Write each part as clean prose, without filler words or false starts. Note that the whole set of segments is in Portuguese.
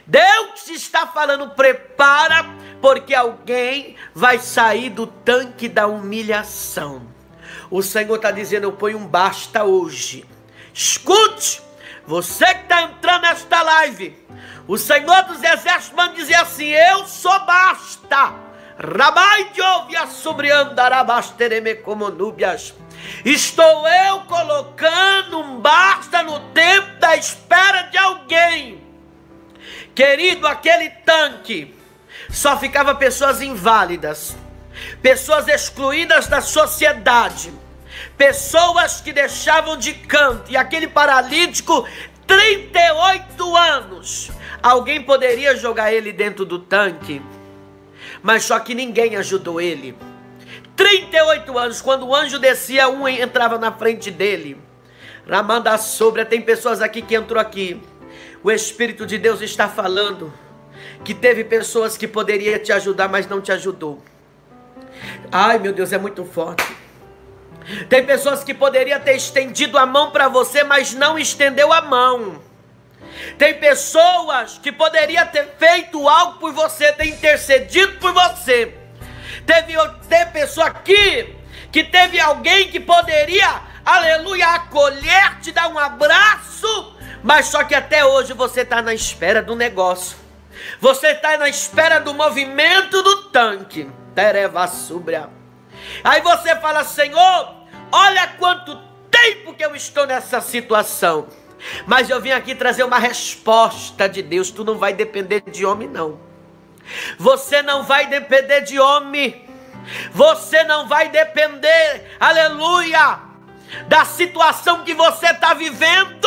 Deus está falando, prepara, porque alguém vai sair do tanque da humilhação. O Senhor está dizendo, eu ponho um basta hoje. Escute, você que está entrando nesta live, o Senhor dos Exércitos manda dizer assim, eu sou basta. Rabai de ouvia sobre andarabastereme como núbias. Estou eu colocando um basta no tempo da espera de alguém. Querido, aquele tanque só ficava pessoas inválidas, pessoas excluídas da sociedade, pessoas que deixavam de canto. E aquele paralítico, 38 anos, alguém poderia jogar ele dentro do tanque, mas só que ninguém ajudou ele. 38 anos, quando o anjo descia, um entrava na frente dele. Ramanda sobra, tem pessoas aqui que entrou aqui. O Espírito de Deus está falando que teve pessoas que poderiam te ajudar, mas não te ajudou. Ai, meu Deus, é muito forte. Tem pessoas que poderiam ter estendido a mão para você, mas não estendeu a mão. Tem pessoas que poderiam ter feito algo por você, ter intercedido por você. Teve pessoa aqui que teve alguém que poderia, aleluia, acolher, te dar um abraço, mas só que até hoje você está na espera do negócio. Você está na espera do movimento do tanque. Tereva súbria. Aí você fala, Senhor, olha quanto tempo que eu estou nessa situação. Mas eu vim aqui trazer uma resposta de Deus. Tu não vai depender de homem, não. Você não vai depender de homem. Você não vai depender, aleluia, da situação que você está vivendo.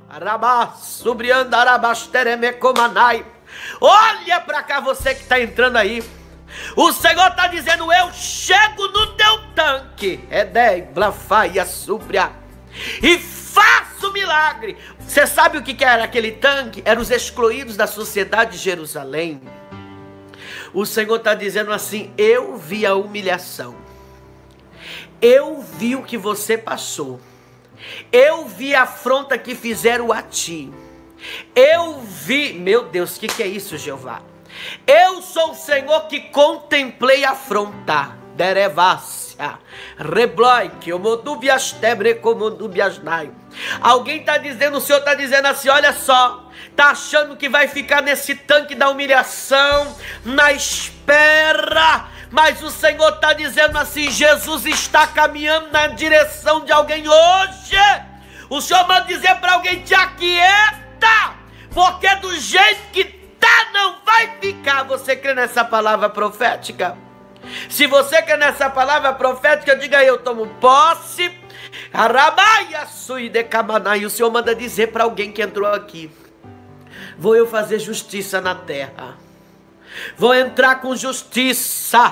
Olha para cá, você que está entrando aí. O Senhor está dizendo, eu chego no teu tanque, e faço milagre. Você sabe o que era aquele tanque? Eram os excluídos da sociedade de Jerusalém. O Senhor está dizendo assim, eu vi a humilhação, eu vi o que você passou, eu vi a afronta que fizeram a ti, eu vi, meu Deus, o que é isso, Jeová? Eu sou o Senhor que contemplei afrontar, derevácia, rebloi, que eu modubias tebre como dubias nai. Alguém está dizendo, o Senhor está dizendo assim, olha só, está achando que vai ficar nesse tanque da humilhação, na espera, mas o Senhor está dizendo assim, Jesus está caminhando na direção de alguém hoje. O Senhor manda dizer para alguém, te aquieta, porque do jeito que tá não vai ficar. Você crê nessa palavra profética? Se você crê nessa palavra profética, diga aí, eu tomo posse. E o Senhor manda dizer para alguém que entrou aqui, vou eu fazer justiça na terra, vou entrar com justiça.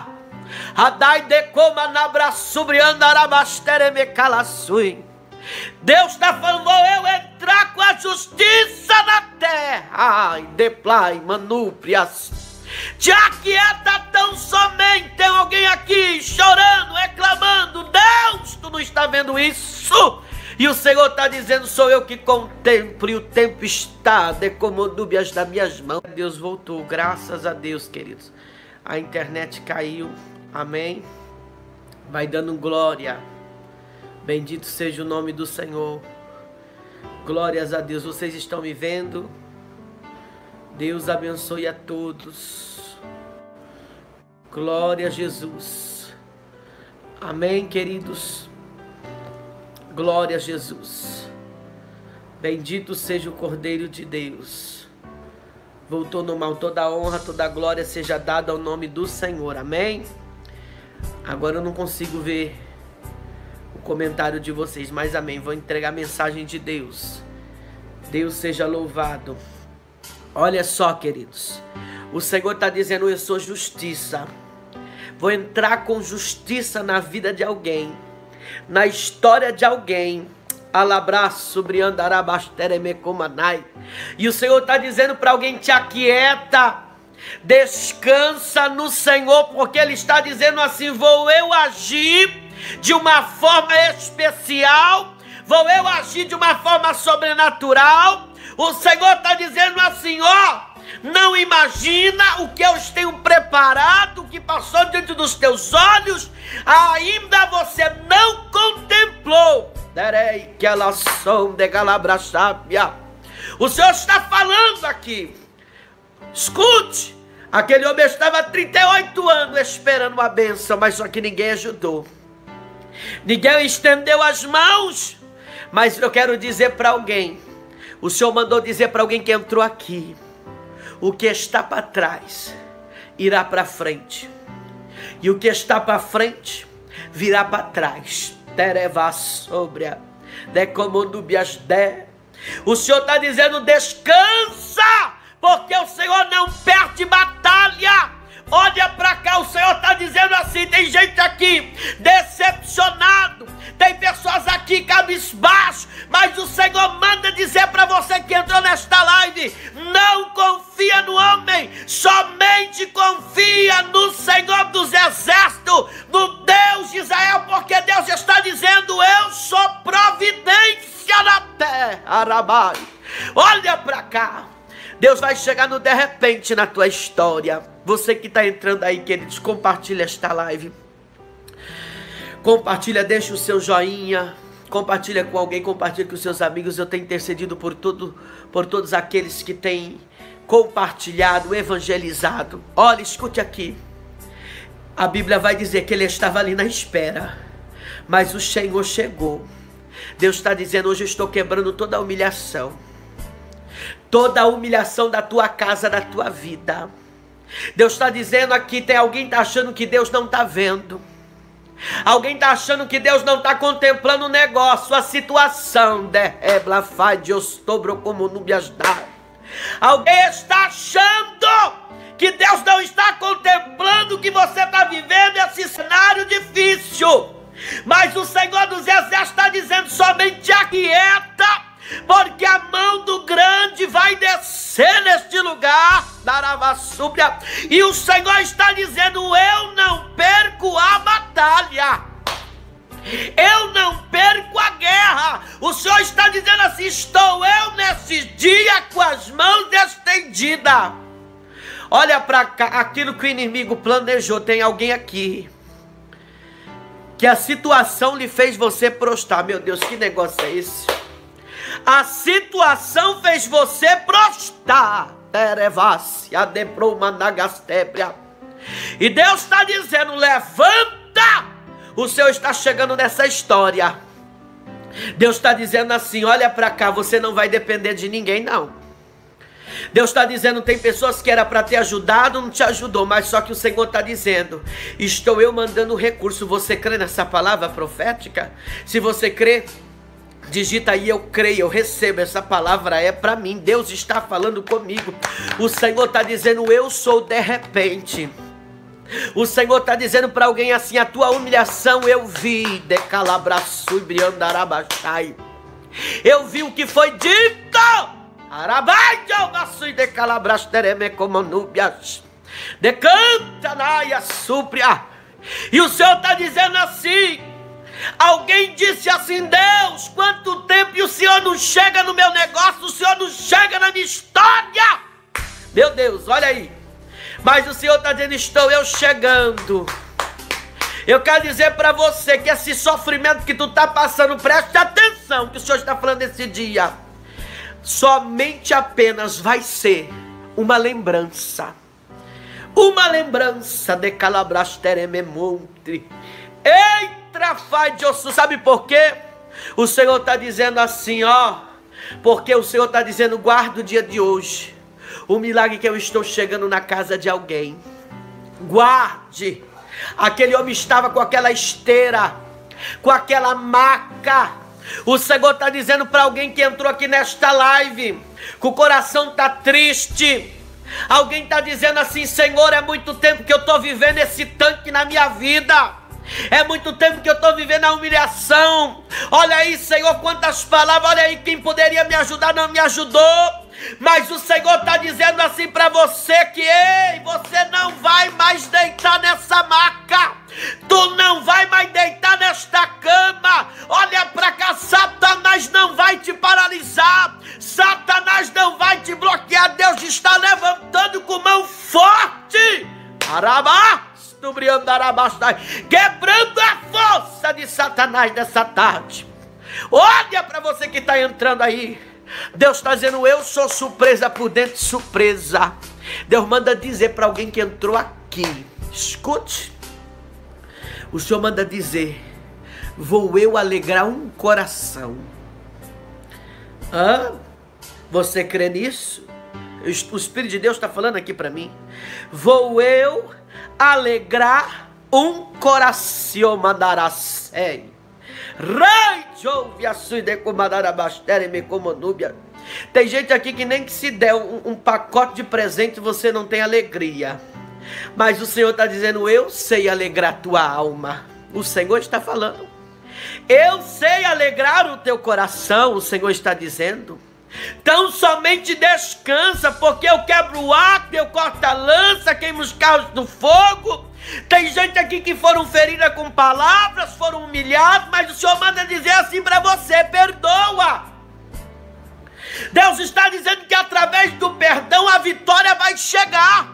Deus está falando, vou eu entrar com a justiça na terra. Ai, deplai, manúprias. Te aquieta tão somente. Tem alguém aqui chorando, reclamando. Deus, tu não está vendo isso? E o Senhor está dizendo, sou eu que contemplo, e o tempo está decomodúbias das minhas mãos. Deus voltou, graças a Deus, queridos. A internet caiu, amém? Vai dando glória. Bendito seja o nome do Senhor. Glórias a Deus. Vocês estão me vendo? Deus abençoe a todos. Glória a Jesus. Amém, queridos. Glória a Jesus. Bendito seja o Cordeiro de Deus. Voltou no mal, toda a honra, toda a glória seja dada ao nome do Senhor. Amém? Agora eu não consigo ver o comentário de vocês, mas amém. Vou entregar a mensagem de Deus. Deus seja louvado. Olha só, queridos. O Senhor está dizendo, eu sou justiça. Vou entrar com justiça na vida de alguém, na história de alguém. Alabraço, briandarabasteremecomanai. E o Senhor está dizendo para alguém, te aquieta, descansa no Senhor, porque Ele está dizendo assim, vou eu agir de uma forma especial, vou eu agir de uma forma sobrenatural. O Senhor está dizendo assim, ó, não imagina o que eu tenho preparado, o que passou diante dos teus olhos, ainda você não contemplou. O Senhor está falando aqui. Escute, aquele homem estava há 38 anos esperando uma bênção, mas só que ninguém ajudou. Ninguém estendeu as mãos. Mas eu quero dizer para alguém, o Senhor mandou dizer para alguém que entrou aqui, o que está para trás irá para frente, e o que está para frente virá para trás. O Senhor está dizendo, descansa, porque o Senhor não perde batalha. Olha para cá, o Senhor está dizendo assim, tem gente aqui decepcionado, tem pessoas aqui cabisbaixo, mas o Senhor manda dizer para você que entrou nesta live, não confia no homem, somente confia no Senhor dos Exércitos, no Deus de Israel, porque Deus está dizendo, eu sou providência na terra. Arabai. Olha para cá, Deus vai chegar no de repente na tua história. Você que está entrando aí, queridos, compartilha esta live. Compartilha, deixa o seu joinha. Compartilha com alguém, compartilha com os seus amigos. Eu tenho intercedido por todos aqueles que têm compartilhado, evangelizado. Olha, escute aqui. A Bíblia vai dizer que ele estava ali na espera, mas o Senhor chegou. Deus está dizendo, hoje eu estou quebrando toda a humilhação. Toda a humilhação da tua casa, da tua vida. Deus está dizendo aqui, tem alguém que está achando que Deus não está vendo. Alguém está achando que Deus não está contemplando o negócio, a situação. Alguém está achando que Deus não está contemplando o que você está vivendo, esse cenário difícil. Mas o Senhor dos Exércitos está dizendo, somente aquieta, porque a mão do grande vai descer neste lugar, e o Senhor está dizendo, eu não perco a batalha, eu não perco a guerra. O Senhor está dizendo assim, estou eu nesse dia com as mãos estendidas. Olha para cá, aquilo que o inimigo planejou. Tem alguém aqui que a situação lhe fez você prostrar. Meu Deus, que negócio é esse? A situação fez você prostrar. E Deus está dizendo, levanta. O Senhor está chegando nessa história. Deus está dizendo assim, olha para cá, você não vai depender de ninguém não. Deus está dizendo, tem pessoas que era para ter ajudado, não te ajudou, mas só que o Senhor está dizendo, estou eu mandando recurso. Você crê nessa palavra profética? Se você crê, digita aí, eu creio, eu recebo, essa palavra é para mim, Deus está falando comigo. O Senhor está dizendo, eu sou de repente. O Senhor está dizendo para alguém assim, a tua humilhação eu vi, eu vi o que foi dito, e o Senhor está dizendo assim, alguém disse assim, Deus, quanto tempo e o Senhor não chega no meu negócio, o Senhor não chega na minha história. Meu Deus, olha aí. Mas o Senhor está dizendo, estou eu chegando. Eu quero dizer para você que esse sofrimento que tu está passando, preste atenção que o Senhor está falando esse dia. Somente apenas vai ser uma lembrança. Uma lembrança de Calabrasterememontre. Eita, faz de osso. Sabe por quê? O Senhor está dizendo assim, ó. Porque o Senhor está dizendo, guarda o dia de hoje. O milagre que eu estou chegando na casa de alguém. Guarde. Aquele homem estava com aquela esteira, com aquela maca. O Senhor está dizendo para alguém que entrou aqui nesta live, que o coração está triste. Alguém está dizendo assim, Senhor, é muito tempo que eu estou vivendo esse tanque na minha vida. É muito tempo que eu estou vivendo a humilhação. Olha aí, Senhor, quantas palavras. Olha aí, quem poderia me ajudar não me ajudou. Mas o Senhor está dizendo assim para você que, ei, você não vai mais deitar nessa maca. Tu não vai mais deitar nesta cama. Olha para cá, Satanás não vai te paralisar. Satanás levantando com mão forte, quebrando a força de Satanás nessa tarde. Olha para você que está entrando aí. Deus está dizendo, eu sou surpresa por dentro, surpresa. Deus manda dizer para alguém que entrou aqui, escute. O Senhor manda dizer, vou eu alegrar um coração. Você crê nisso? O Espírito de Deus está falando aqui para mim. Vou eu alegrar um coração, mandaracei. Tem gente aqui que nem que se der um pacote de presente você não tem alegria. Mas o Senhor está dizendo, eu sei alegrar tua alma. O Senhor está falando. Eu sei alegrar o teu coração, o Senhor está dizendo. Então somente descansa, porque eu quebro o arco, eu corto a lança, queimo os carros do fogo. Tem gente aqui que foram feridas com palavras, foram humilhados, mas o Senhor manda dizer assim para você, perdoa. Deus está dizendo que através do perdão a vitória vai chegar.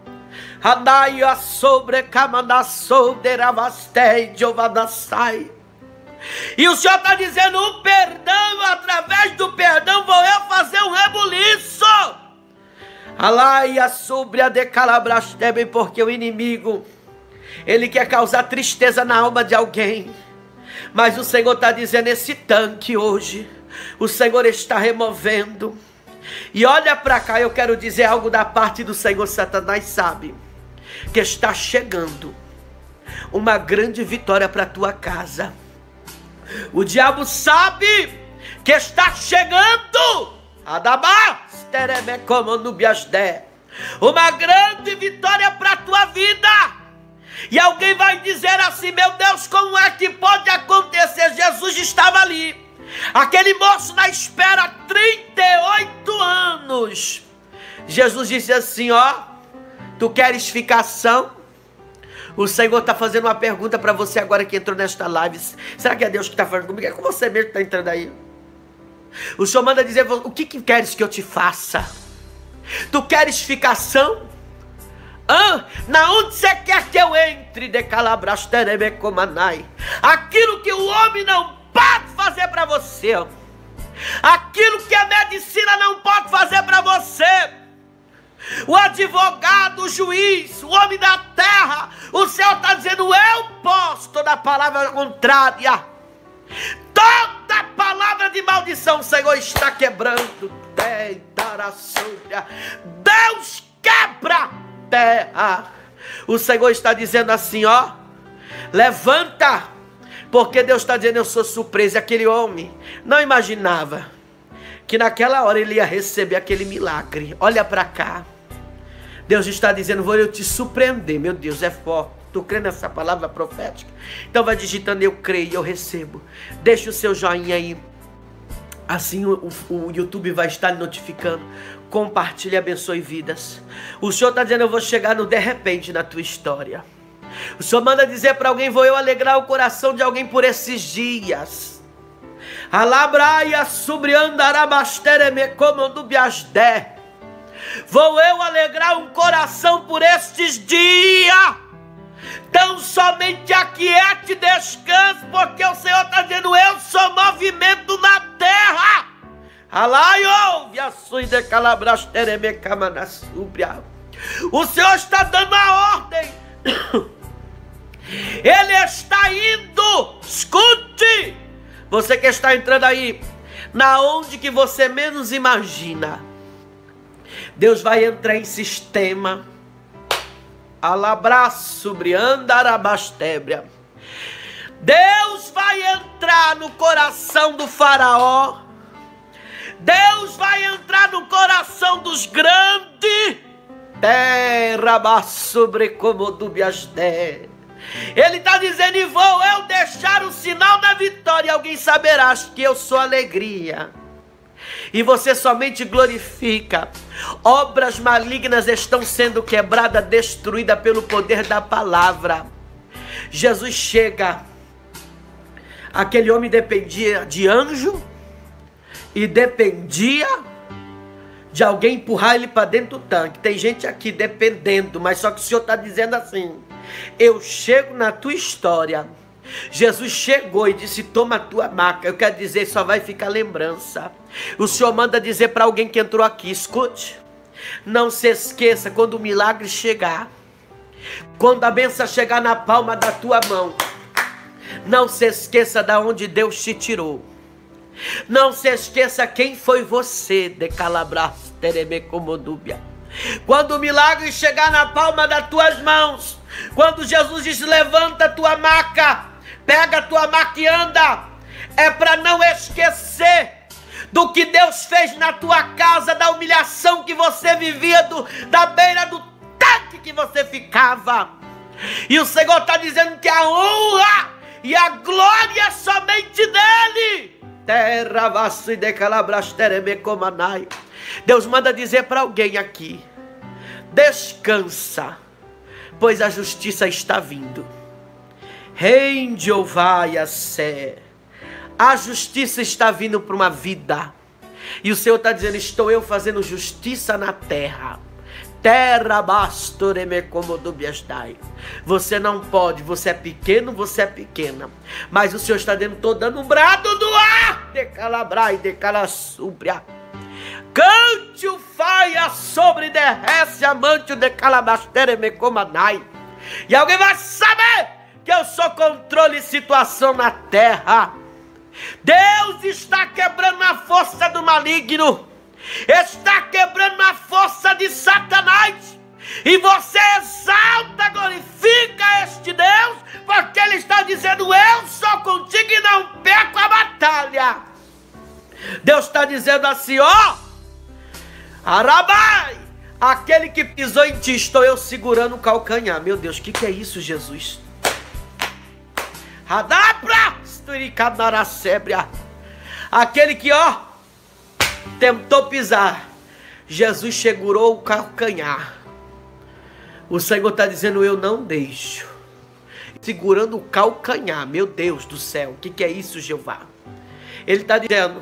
E o Senhor está dizendo, o perdão, através do perdão vou eu fazer um rebuliço. Alaia sobre a decalabrastebe, porque o inimigo, ele quer causar tristeza na alma de alguém. Mas o Senhor está dizendo, esse tanque hoje, o Senhor está removendo. E olha para cá, eu quero dizer algo da parte do Senhor. Satanás sabe que está chegando uma grande vitória para a tua casa. O diabo sabe que está chegando uma grande vitória para a tua vida. E alguém vai dizer assim, meu Deus, como é que pode acontecer? Jesus estava ali, aquele moço na espera há 38 anos. Jesus disse assim, tu queres ficar são? O Senhor está fazendo uma pergunta para você agora que entrou nesta live. Será que é Deus que está falando comigo? É com você mesmo que está entrando aí. O Senhor manda dizer, o que queres que eu te faça? Tu queres ficar são? Na onde você quer que eu entre? Aquilo que o homem não pode fazer para você. Aquilo que a medicina não pode fazer para você. O advogado, o juiz, o homem da terra, o Senhor está dizendo, eu posso. Toda palavra contrária, toda palavra de maldição, o Senhor está quebrando. Deus quebra terra. O Senhor está dizendo assim, levanta, porque Deus está dizendo, eu sou surpresa. Aquele homem não imaginava que naquela hora ele ia receber aquele milagre. Olha para cá. Deus está dizendo, vou eu te surpreender. Meu Deus, é forte. Tu crê nessa palavra profética? Então vai digitando, eu creio, eu recebo. Deixa o seu joinha aí. Assim o YouTube vai estar notificando. Compartilhe, abençoe vidas. O Senhor está dizendo, eu vou chegar no de repente na tua história. O Senhor manda dizer para alguém, vou eu alegrar o coração de alguém por esses dias. Alabraia subriandarabastere comando biasdé. Vou eu alegrar um coração por estes dias. Então somente aquiete e descanse, porque o Senhor está dizendo, eu sou movimento na terra. O Senhor está dando a ordem. Ele está indo. Escute, você que está entrando aí, na onde que você menos imagina, Deus vai entrar em sistema. Alabraço, briandarabastébria. Deus vai entrar no coração do faraó. Deus vai entrar no coração dos grandes. Ele está dizendo, e vou eu deixar o sinal da vitória. Alguém saberá que eu sou alegria. E você somente glorifica. Obras malignas estão sendo quebradas, destruídas pelo poder da palavra. Jesus chega. Aquele homem dependia de anjo e dependia de alguém empurrar ele para dentro do tanque. Tem gente aqui dependendo, mas só que o Senhor está dizendo assim: eu chego na tua história. Jesus chegou e disse: toma a tua maca. Eu quero dizer, só vai ficar lembrança. O Senhor manda dizer para alguém que entrou aqui: escute, não se esqueça, quando o milagre chegar, quando a bênção chegar na palma da tua mão, não se esqueça de onde Deus te tirou. Não se esqueça quem foi você, de calabras terebecomodúbia. Quando o milagre chegar na palma das tuas mãos, quando Jesus diz: levanta a tua maca, pega a tua maca e anda, é para não esquecer do que Deus fez na tua casa, da humilhação que você vivia, da beira do tanque que você ficava. E o Senhor está dizendo que a honra e a glória é somente dele. Deus manda dizer para alguém aqui: descansa, pois a justiça está vindo. Rende ou vai a sé. A justiça está vindo para uma vida. E o Senhor está dizendo: estou eu fazendo justiça na terra. Terra bastoreme como dubiastai. Você não pode, você é pequeno, você é pequena. Mas o Senhor está dando, estou dando um brado do ar. De calabrai, de calassúbria. Cante o faia sobre derrece amante de calabastereme como anai. E alguém vai saber que eu sou controle e situação na terra. Deus está quebrando a força do maligno. Está quebrando a força de Satanás. E você exalta, glorifica este Deus, porque Ele está dizendo: eu sou contigo e não perco a batalha. Deus está dizendo assim: ó, Arabai, aquele que pisou em ti, estou eu segurando o calcanhar. Meu Deus, o que é isso, Jesus? Radapra, esturicadaracébria. Aquele que, ó, tentou pisar, Jesus segurou o calcanhar. O Senhor está dizendo: eu não deixo. Segurando o calcanhar. Meu Deus do céu, o que é isso, Jeová? Ele está dizendo: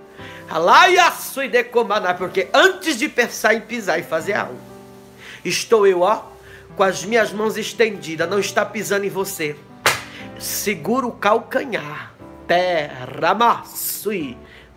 porque antes de pensar em pisar e fazer algo, estou eu, ó, com as minhas mãos estendidas. Não está pisando em você. Segura o calcanhar. Terramassui.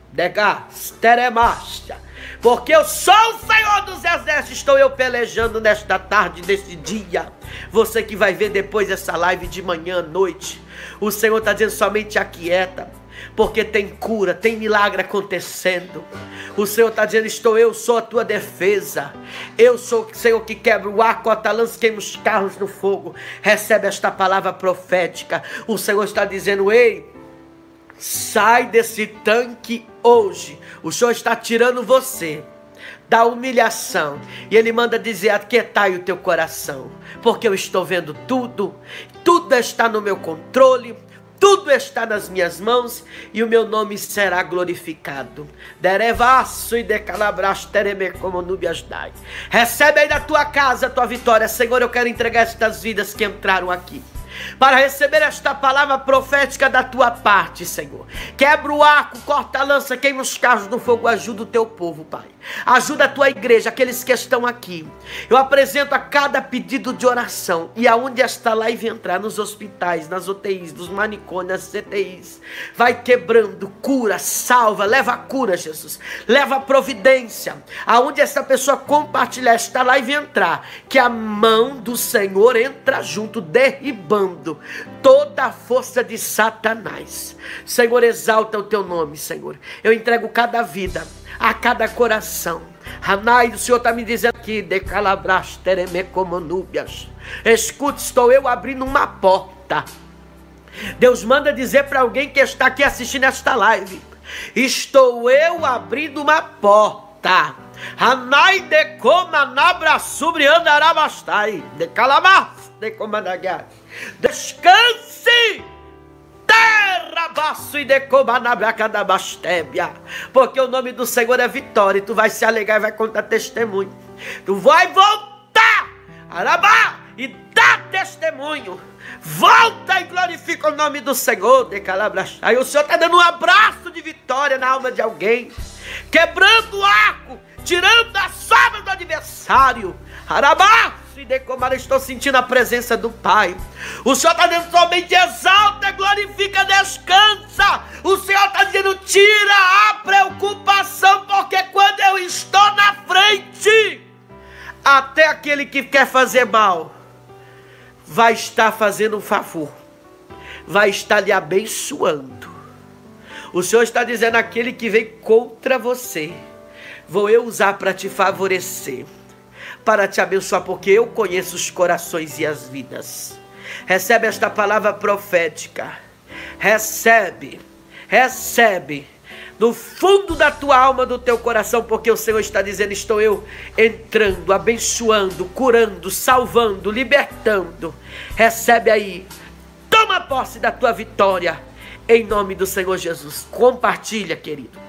Porque eu sou o Senhor dos Exércitos. Estou eu pelejando nesta tarde, neste dia. Você que vai ver depois essa live de manhã, à noite, o Senhor está dizendo: somente aquieta, porque tem cura, tem milagre acontecendo. O Senhor está dizendo: eu sou a tua defesa. Eu sou o Senhor que quebra o arco, a lança, queima os carros no fogo. Recebe esta palavra profética. O Senhor está dizendo: ei, sai desse tanque hoje. O Senhor está tirando você da humilhação. E Ele manda dizer: aquietai o teu coração, porque eu estou vendo tudo. Tudo está no meu controle. Tudo está nas minhas mãos. E o meu nome será glorificado. Derevaço e decalabras tereme como núbias dai. Recebe aí da tua casa a tua vitória. Senhor, eu quero entregar estas vidas que entraram aqui para receber esta palavra profética da tua parte, Senhor. Quebra o arco, corta a lança, queima os carros no fogo. Ajuda o teu povo, Pai. Ajuda a tua igreja, aqueles que estão aqui. Eu apresento a cada pedido de oração. E aonde esta live entrar, nos hospitais, nas UTIs, nos manicômios, nas CTIs, vai quebrando, cura, salva, leva a cura, Jesus. Leva a providência. Aonde essa pessoa compartilhar esta live entrar, que a mão do Senhor entra junto, derribando toda a força de Satanás. Senhor, exalta o teu nome, Senhor. Eu entrego cada vida, a cada coração. Hanai, o Senhor está me dizendo aqui: de calabras tereme como núbias. Escute, estou eu abrindo uma porta. Deus manda dizer para alguém que está aqui assistindo esta live: estou eu abrindo uma porta. Hanai de comanabra sobre andarabastai. De calabas de comanagai. Descanse, terra baço e decobanabracadabastébia, porque o nome do Senhor é vitória. E tu vai se alegrar e vai contar testemunho. Tu vai voltar, arabá, e dar testemunho. Volta e glorifica o nome do Senhor. Aí o Senhor está dando um abraço de vitória na alma de alguém, quebrando o arco, tirando a sobra do adversário. Arabá, estou sentindo a presença do Pai. O Senhor está dizendo somente exalta, glorifica, descansa. O Senhor está dizendo tira a preocupação, porque quando eu estou na frente, até aquele que quer fazer mal vai estar fazendo um favor, vai estar lhe abençoando. O Senhor está dizendo aquele que vem contra você, vou eu usar para te favorecer, para te abençoar, porque eu conheço os corações e as vidas. Recebe esta palavra profética. Recebe no fundo da tua alma, do teu coração, porque o Senhor está dizendo, estou eu entrando, abençoando, curando, salvando, libertando. Recebe aí, toma posse da tua vitória, em nome do Senhor Jesus. Compartilha, querido.